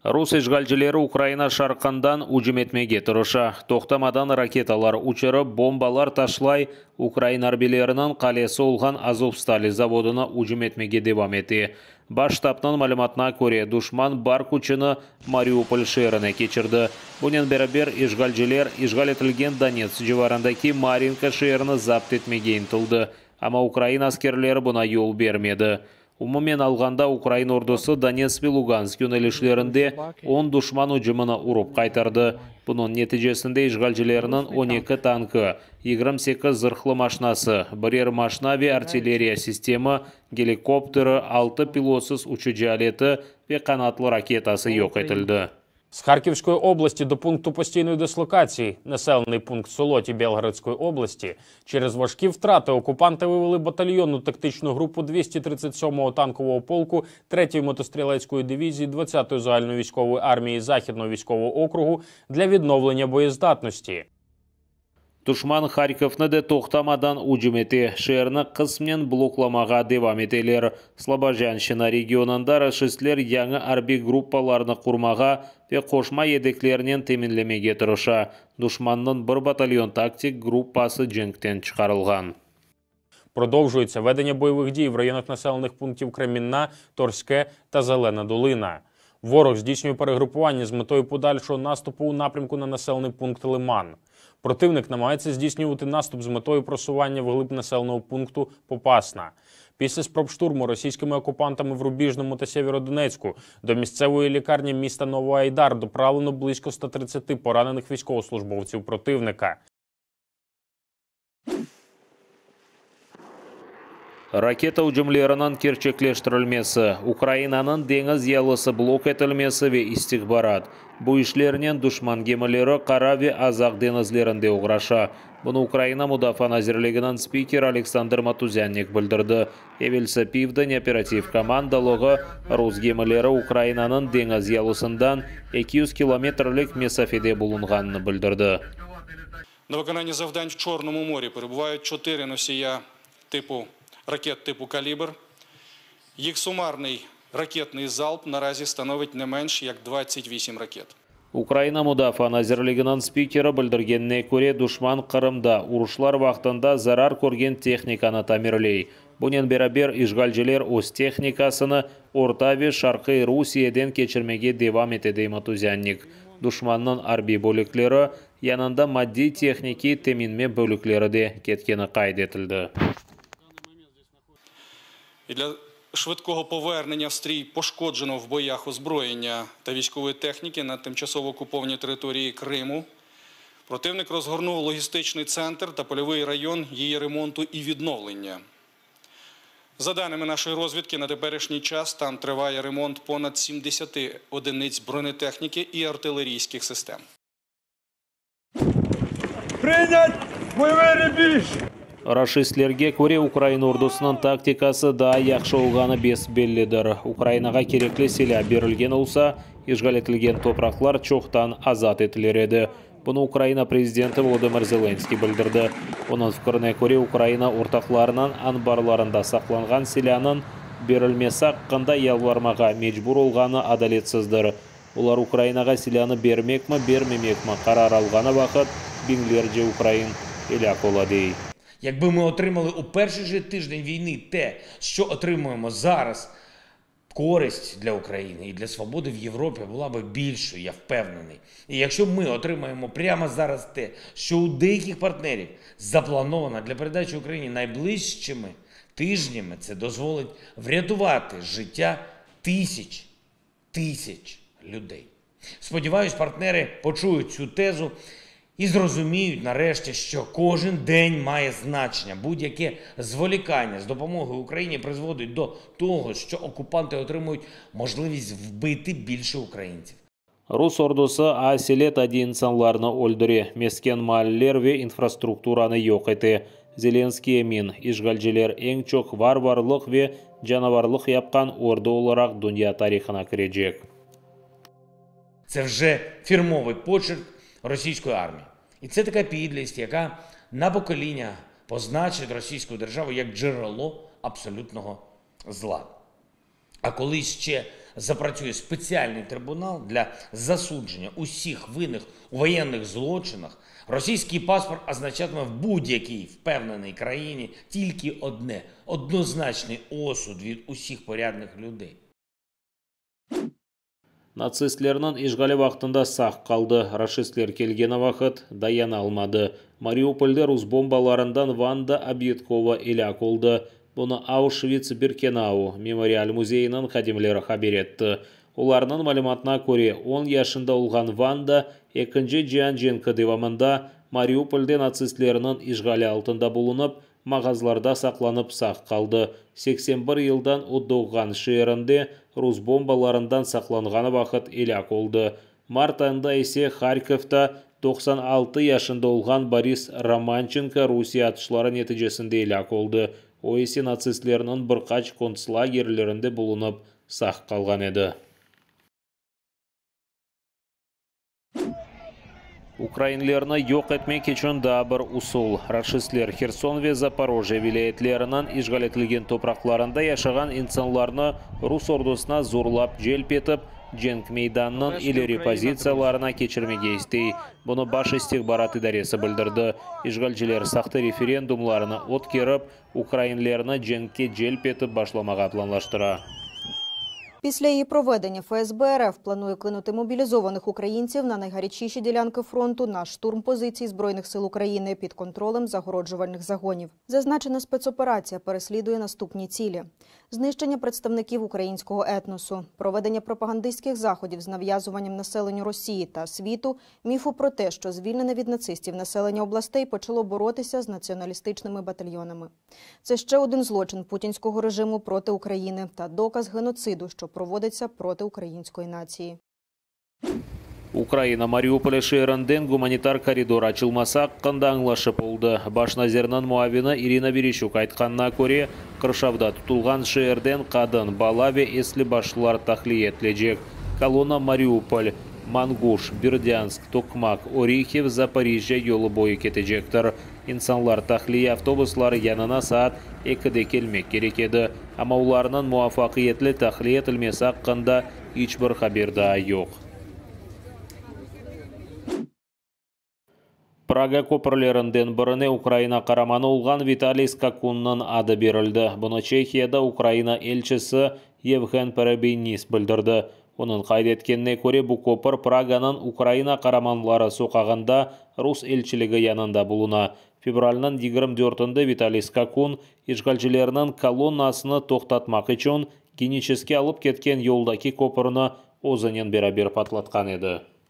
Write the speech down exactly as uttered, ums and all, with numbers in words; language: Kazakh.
Рус ишгалчылары Украина шарқандан ужум этмеге турыша. Тоқтамадан ракеталар учырып, бомбалар ташлай, Украина арбилерінің қалесі олған Азовстали заводына ужум этмеге девам еті. Баш штабтың малыматына көре душман бар күчіні Мариуполь шеріне кечірді. Бұнен бәрібер ишгалчылар ишгал етілген Донец жеварындаки Маринка шеріні запт етмеге интілді. Ама Украина аскерлері бұна yol бермеді. Умумен алғанда Украина ордысы Донецк пен Луганск юнелішлерінде он душман ұжымына ұрып қайтарды. Бұның нәтижесінде ишгалчыларының он екі танкі, жиырма сегіз зырхлы машинасы, бірер машина ве артиллерия система, геликоптері, алты пилотсыз учу алеті ве қанатлы ракетасы yok етілді. З Харківської області до пункту постійної дислокації, населений пункт Солоті Білгородської області, через важкі втрати окупанти вивели батальйонну тактичну групу двісті тридцять сьомого танкового полку третьої мотострілецької дивізії двадцятої загальновійськової армії Західного військового округу для відновлення боєздатності. Душман Харьковны де тоқтамадан ужум еті, шеріні қысмен блокламаға девам етелер. Слобожанщина регионында рашистлер яңы арби группаларны құрмаға ве қошма едеклерінен темінлемеге тұрыша. Душманның бір батальон тактик группасы дженктен чықарылған. Продовжується ведення бойових дій в районах населених пунктів Кремінна, Торське та Зелена Долина. Ворог здійснює перегрупування з метою подальшого наступу у напрямку на населений пункт Лиман. Противник намагається здійснювати наступ з метою просування вглиб населеного пункту Попасна. Після спроб штурму російськими окупантами в Рубіжному та Сєвєродонецьку до місцевої лікарні міста Новоайдар доправлено близько ста тридцяти поранених військовослужбовців противника. Ракета ұжымлерінің керчеклештірілмесі, Украинаның деңіз ялысы блок етілмесі ве истихбарат. Бұл ішлерінен душман гемілері қара ве азақ денізлерінде ұғраша. Бұны Украина Мудафа Назирлігінің спикер Александр Матузянник білдірді. Евелсі Пивден оператив командалығы Рус гемілері Украинаның деңіз ялысындан екі жүз километрлік месафеде болынғанын білдірді. На виконанні завдань в Чорному морі перебувають чотири носія типу ракет типу «Калібр». Їх сумарний ракетний залп наразі становить не менш як двадцять вісім ракет. Украина Мудафа Назирлігінің спикері білдіргеніне көре душман Қырымда ұрышлар вақтында зарар көрген техниканы тамирлей. Бұнен бәрібер ишгалчылар өз техникасыны Орта ве Шарқи Русияден кечірмеге девам етеді Матузянник. Душманның арби бөліклері янында мадди техники теминме бөліклері де кеткені қайдетілді. І для швидкого повернення в стрій пошкодженого в боях озброєння та військової техніки на тимчасово окупованій території Криму противник розгорнув логістичний центр та польовий район її ремонту і відновлення. За даними нашої розвідки, на теперішній час там триває ремонт понад сімдесяти одиниць бронетехніки і артилерійських систем. Прийнять бойовий рубіж! Рашистлерге көре Украина ордысының тактикасы да яқшы олғаны бес белледір. Украинаға кереклі селя берілген олса, ишгал етілген топрақлар чоқтан азат етілер еді. Бұны Украина президенті Володимир Зеленский білдірді. Оның фікіріне көре Украина ортақларынан анбарларында сақланған селянын берілмесі қында ялвармаға мечбур олғаны адалетсіздір. Олар Украинаға селяны бермек ма, бермемек ма қарар алғаны вақыт бінглерже Украин еляк оладей. Якби ми отримали у перший же тиждень війни те, що отримуємо зараз, користь для України і для свободи в Європі була б більшою, я впевнений. І якщо ми отримаємо прямо зараз те, що у деяких партнерів заплановано для передачі Україні найближчими тижнями, це дозволить врятувати життя тисяч, тисяч людей. Сподіваюсь, партнери почують цю тезу і зрозуміють нарешті, що кожен день має значення. Будь-яке зволікання з допомогою Україні призводить до того, що окупанти отримують можливість вбити більше українців. Рус ордысы аселет один санларны өлдіре, мескен маллер ве инфраструктураны yok еті. Зеленский мин, ишгалчылар ең чоқ варварлық ве жанаварлық япқан орды оларақ дүния тарихына кірежек. Це вже фірмовий почерк російської армії. І це така підлість, яка на покоління позначить російську державу як джерело абсолютного зла. А коли ще запрацює спеціальний трибунал для засудження усіх винних у воєнних злочинах, російський паспорт означатиме в будь-якій впевненій країні тільки одне – однозначний осуд від усіх порядних людей. Нацистлерінің ишғали вақтында сақ қалды. Рашистлер келген вақыт даяна алмады. Мариупольде рус бомбаларындан Ванда Объедкова елак олды. Бұны Аушвиц-Биркенау мемориал музейінің қадимлері хабер етті. Оларының малыматына көре он яшында олған Ванда екінші жан женкі девамында Мариупольде нацистлерінің ишғали алтында болынып, мағазларда сақланып сақ қалды. сексен бір елдан ұддоған шерінде рус бомбаларындан сақланған вақыт елак олды. Март айында есе Харьковта тоқсан алты яшында олған Борис Романченко Русия атышлары нәтижесінде елак олды. О есе нацистлерінің бірқач концлагерлерінде болынып сақ қалған еді. Украинлерны yok etmek için daha bir usul. Rashistler Xerson ve Zaporojye vilayetlerinden işgal etilgen topraklarında yaşagan insanlarını Rus ordusuna zorlap jelp etip, cenk meydanının ileri pozisiyalarına keçirmege istey. Bunu baş istihbarat idaresi bildirdi. İşgalciler saxta referendumlarını o'tkirib, Ukrainlerini cenkке jelp etip başlamaga planlaştıra. Після її проведення Еф Ес Бе Ер Еф планує кинути мобілізованих українців на найгарячіші ділянки фронту на штурм позицій Збройних сил України під контролем загороджувальних загонів. Зазначена спецоперація переслідує наступні цілі: знищення представників українського етносу, проведення пропагандистських заходів з нав'язуванням населенню Росії та світу міфу про те, що звільнене від нацистів населення областей почало боротися з націоналістичними батальйонами. Це ще один злочин путінського режиму проти України та доказ геноциду, що проводиться проти української нації. Украина Мариуполь шерінден гуманитар коридор açılмаса қында аңлашып oldu. Баш назерінің муавины Ирина Верещук айтқанына көре, Қыршавда тұтылған шерден қадын, бала ве еслі башылар тахли етілежек. Колонна Мариуполь, Мангуш, Бердянск, Токмак, Орехев, Запорижье yolu boyu кетежектір. İnsanlar tahliye avtobuslары янына saat екіде келмек керек еді. Ama ularının muvaffaqiyetli tahliye etilmesi hakkında hiçbir haber daha yok. Praga көпірлерінден біріне Украина қараманы olған Виталий Скакунның ады берілді. Бұны Чехияда Украина елшісі Евген Перебейнис білдірді. Оның қайд еткеніне көре бұл көпір Праганың Украина қараманлары соқағында Рус елшілігі янында болуна. Февральның егерме төртінде Виталий Скакун işgalcilerinin kolonnasını тоқтатмақ үшін Геническе алып кеткен yolдaki көпіріні озынен берабер патлатқан еді.